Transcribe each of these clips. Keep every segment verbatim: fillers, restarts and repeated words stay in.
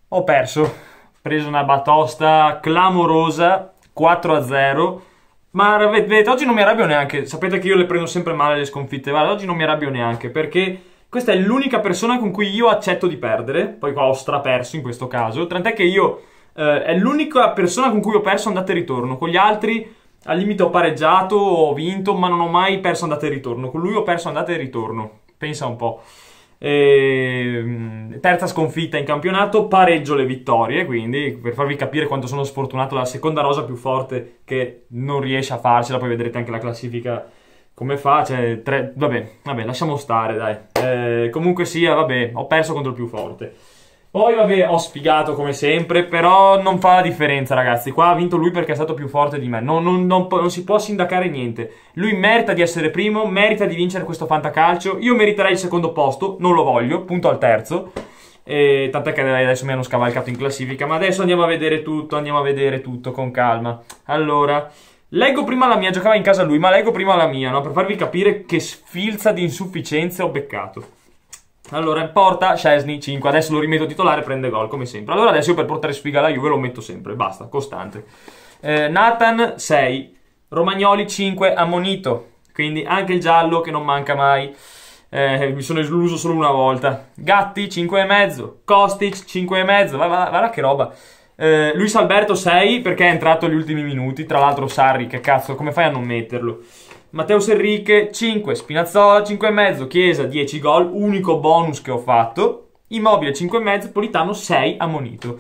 Ho perso, ho preso una batosta clamorosa, quattro a zero, ma vedete, oggi non mi arrabbio neanche, sapete che io le prendo sempre male le sconfitte, guarda, oggi non mi arrabbio neanche, perché questa è l'unica persona con cui io accetto di perdere, poi qua ho straperso in questo caso, tant'è che io, eh, è l'unica persona con cui ho perso andata e ritorno, con gli altri al limite ho pareggiato, ho vinto, ma non ho mai perso andata e ritorno, con lui ho perso andata e ritorno, pensa un po'. E, terza sconfitta in campionato, pareggio le vittorie, quindi per farvi capire quanto sono sfortunato, la seconda rosa più forte che non riesce a farcela, poi vedrete anche la classifica come fa, cioè, tre, vabbè, vabbè, lasciamo stare, dai. Eh, comunque sia, vabbè, ho perso contro il più forte. Poi, vabbè, ho sfigato come sempre, però non fa la differenza, ragazzi. Qua ha vinto lui perché è stato più forte di me. Non, non, non, non si può sindacare niente. Lui merita di essere primo, merita di vincere questo fantacalcio. Io meriterei il secondo posto, non lo voglio, punto al terzo. E tant'è che adesso mi hanno scavalcato in classifica. Ma adesso andiamo a vedere tutto, andiamo a vedere tutto con calma. Allora, leggo prima la mia, giocava in casa lui, ma leggo prima la mia, no? Per farvi capire che sfilza di insufficienze ho beccato. Allora, in porta, Szczesny, cinque, adesso lo rimetto titolare, prende gol, come sempre. Allora adesso io per portare sfiga alla Juve lo metto sempre, basta, costante. Eh, Nathan, sei, Romagnoli, cinque, ammonito, quindi anche il giallo che non manca mai. Eh, mi sono escluso solo una volta. Gatti, cinque e mezzo, Kostic, cinque e mezzo, guarda, guarda che roba. Eh, Luis Alberto, sei, perché è entrato agli ultimi minuti, tra l'altro Sarri, che cazzo, come fai a non metterlo? Matteus Enrique, cinque, Spinazzola, cinque e mezzo, Chiesa, dieci gol, unico bonus che ho fatto. Immobile, cinque e mezzo, Politano, sei, ammonito.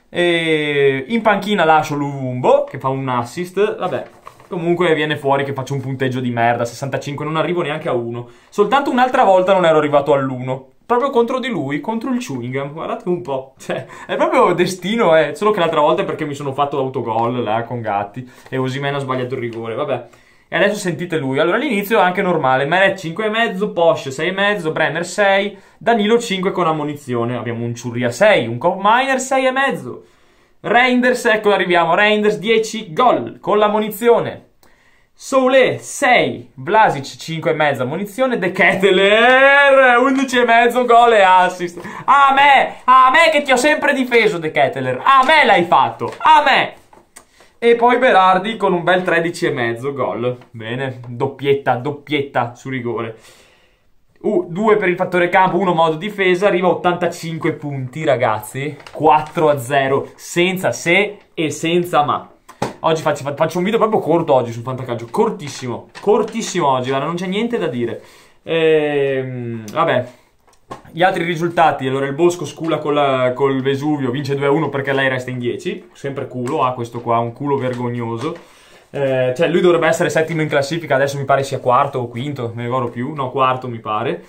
E in panchina lascio Luvumbo, che fa un assist, vabbè. Comunque viene fuori che faccio un punteggio di merda, sessantacinque, non arrivo neanche a uno. Soltanto un'altra volta non ero arrivato all'uno. Proprio contro di lui, contro il Chewingham, guardate un po'. Cioè, è proprio destino, eh. Solo che l'altra volta è perché mi sono fatto l'autogol là con Gatti e Osimhen ha sbagliato il rigore, vabbè. E adesso sentite lui. Allora all'inizio è anche normale. Meret cinque e mezzo, Posch sei e mezzo, Brenner sei, Danilo cinque con ammonizione. Abbiamo un Ciurria sei, un Kopp Miner sei e mezzo. Reinders, ecco arriviamo. Reinders dieci gol con l'ammonizione. Soule sei, Vlasic cinque e mezzo ammonizione, De Ketteler undici e mezzo gol e assist. A me, a me che ti ho sempre difeso De Ketteler. A me l'hai fatto, a me. E poi Berardi con un bel tredici e mezzo gol. Bene, doppietta, doppietta su rigore. Uh, due per il fattore campo, uno modo difesa, arriva a ottantacinque punti, ragazzi. quattro a zero, senza se e senza ma. Oggi faccio, faccio un video proprio corto oggi sul fantacalcio, cortissimo, cortissimo oggi, guarda, non c'è niente da dire. Ehm, vabbè. Gli altri risultati, allora il Bosco scula col, col Vesuvio, vince due a uno perché lei resta in dieci, sempre culo, ha ah, questo qua, un culo vergognoso. Eh, cioè lui dovrebbe essere settimo in classifica, adesso mi pare sia quarto o quinto, non ne ricordo più, no quarto mi pare.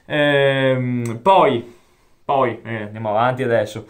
Eh, poi, poi, eh, andiamo avanti adesso.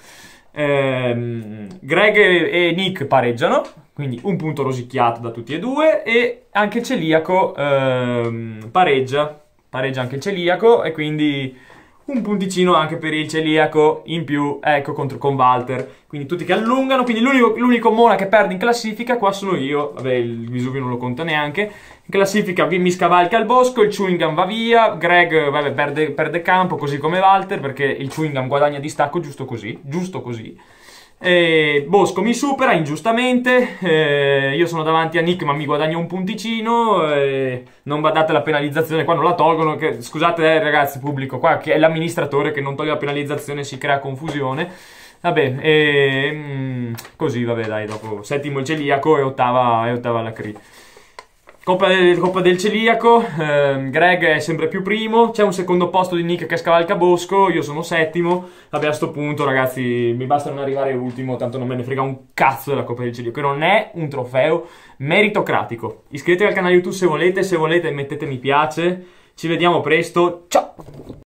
Eh, Greg e, e Nick pareggiano, quindi un punto rosicchiato da tutti e due, e anche il Celiaco eh, pareggia, pareggia anche il Celiaco e quindi un punticino anche per il Celiaco in più, ecco, contro, con Walter. Quindi tutti che allungano, quindi l'unico Mona che perde in classifica qua sono io. Vabbè, il Vesuvio non lo conta neanche. In classifica mi scavalca il Bosco, il Chewingham va via, Greg vabbè, perde, perde campo, così come Walter, perché il Chewingham guadagna distacco giusto così, giusto così. E Bosco mi supera ingiustamente, eh, io sono davanti a Nick ma mi guadagno un punticino, eh, non badate la penalizzazione, qua non la tolgono, che, scusate eh, ragazzi pubblico, qua che è l'amministratore che non toglie la penalizzazione, si crea confusione, vabbè, e, mm, così vabbè dai, dopo settimo il Celiaco e ottava, e ottava la Cri. Coppa del, Coppa del Celiaco, eh, Greg è sempre più primo, c'è un secondo posto di Nick che scavalca Bosco, io sono settimo, vabbè a sto punto ragazzi mi basta non arrivare ultimo, tanto non me ne frega un cazzo della Coppa del Celiaco, che non è un trofeo meritocratico. Iscrivetevi al canale YouTube se volete, se volete mettete mi piace, ci vediamo presto, ciao!